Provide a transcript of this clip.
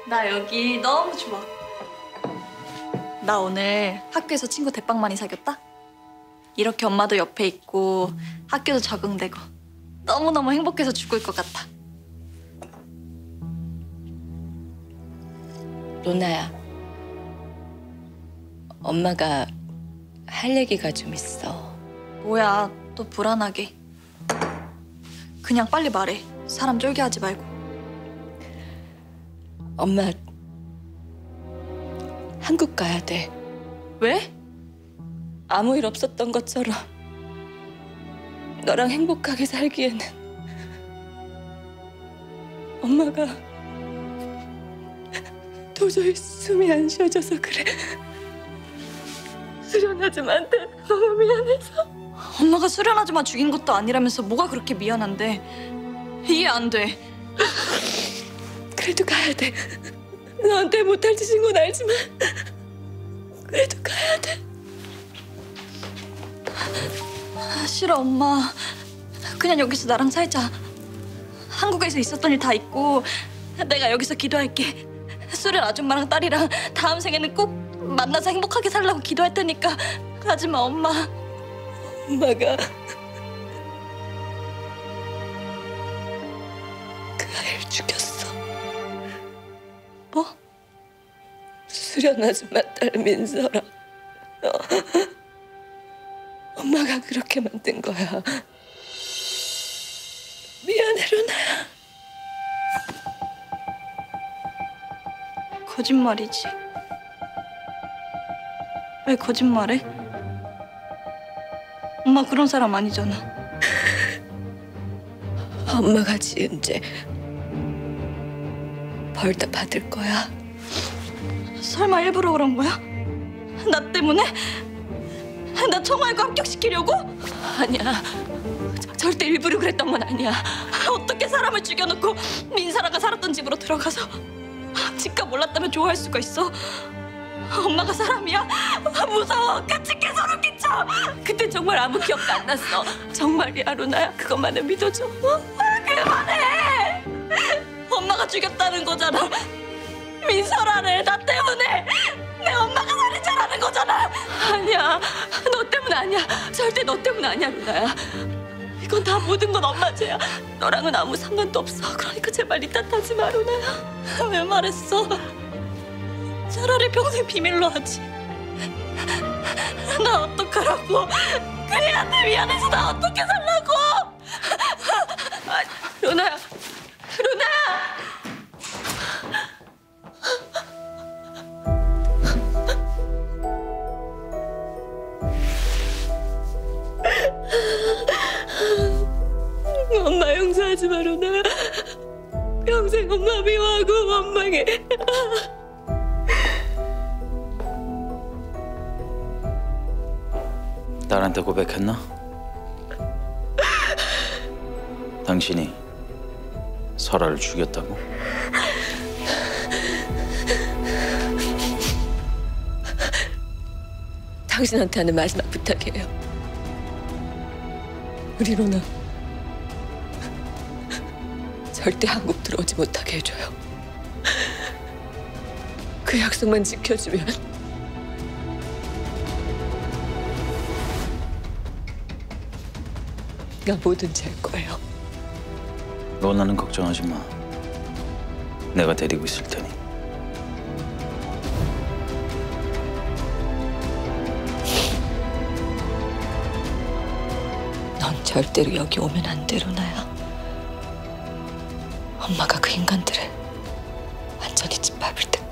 나 여기 너무 좋아. 나 오늘 학교에서 친구 대빵 많이 사귀었다? 이렇게 엄마도 옆에 있고 학교도 적응되고 너무너무 행복해서 죽을 것 같아. 로나야, 엄마가 할 얘기가 좀 있어. 뭐야, 또 불안하게. 그냥 빨리 말해. 사람 쫄게 하지 말고. 엄마 한국 가야 돼. 왜? 아무 일 없었던 것처럼 너랑 행복하게 살기에는 엄마가 도저히 숨이 안 쉬어져서 그래. 수련 아줌마한테 너무 미안해서. 엄마가 수련 아줌마 죽인 것도 아니라면서 뭐가 그렇게 미안한데. 이해 안 돼. 그래도 가야 돼. 너한테 못할 짓인 건 알지만 그래도 가야 돼. 싫어, 엄마. 그냥 여기서 나랑 살자. 한국에서 있었던 일 다 잊고 내가 여기서 기도할게. 수련 아줌마랑 딸이랑 다음 생에는 꼭 만나서 행복하게 살라고 기도할 테니까 가지마, 엄마. 엄마가 그 아이를 죽였어. 뭐? 수련 아줌마 딸 민서랑 너. 엄마가 그렇게 만든 거야. 미안해, 루나야. 거짓말이지. 왜 거짓말해? 엄마 그런 사람 아니잖아. 엄마가 지은 죄 벌 다 받을 거야. 설마 일부러 그런 거야? 나 때문에? 나 청아이고 합격시키려고? 아니야. 절대 일부러 그랬던 건 아니야. 어떻게 사람을 죽여놓고 민사라가 살았던 집으로 들어가서 집값 몰랐다면 좋아할 수가 있어? 엄마가 사람이야? 무서워. 끔찍해. 소름 끼쳐. 그때 정말 아무 기억도 안 났어. 정말이야, 루나야. 그것만은 믿어줘. 그만해. 엄마가 죽였다는 거잖아. 민설아를 나 때문에. 내 엄마가 살인자라는 거잖아. 아니야. 너 때문 아니야. 절대 너 때문 아니야, 루나야. 이건 다 모든 건 엄마 죄야. 너랑은 아무 상관도 없어. 그러니까 제발 네 탓하지 마, 루나야. 왜 말했어? 차라리 평생 비밀로 하지. 나 어떡하라고. 그애한테 미안해서 나 어떻게 살라고. 루나야. 루나야. 엄마 용서하지 마, 루나야. 평생 엄마 미워하고 원망해. 딸한테 고백했나? 당신이 설아를 죽였다고? 당신한테 하는 마지막 부탁이에요. 우리 로나 절대 한국 들어오지 못하게 해줘요. 그 약속만 지켜주면 나 뭐든지 할 거예요. 로나는 걱정하지 마. 내가 데리고 있을 테니. 넌 절대로 여기 오면 안 돼, 로나야. 엄마가 그 인간들을 완전히 짓밟을 때까지.